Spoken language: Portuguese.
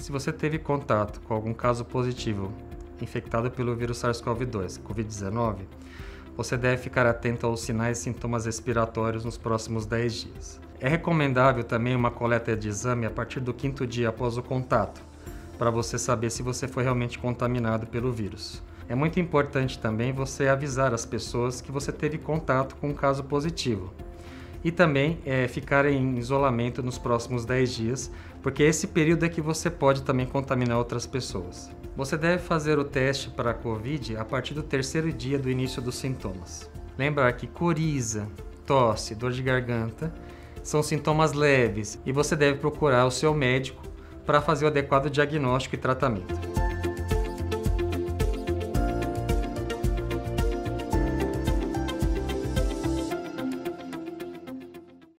Se você teve contato com algum caso positivo infectado pelo vírus SARS-CoV-2, Covid-19, você deve ficar atento aos sinais e sintomas respiratórios nos próximos 10 dias. É recomendável também uma coleta de exame a partir do 5º dia após o contato, para você saber se você foi realmente contaminado pelo vírus. É muito importante também você avisar as pessoas que você teve contato com um caso positivo. E também ficar em isolamento nos próximos 10 dias, porque esse período é que você pode também contaminar outras pessoas. Você deve fazer o teste para a Covid a partir do 3º dia do início dos sintomas. Lembrar que coriza, tosse, dor de garganta são sintomas leves e você deve procurar o seu médico para fazer o adequado diagnóstico e tratamento.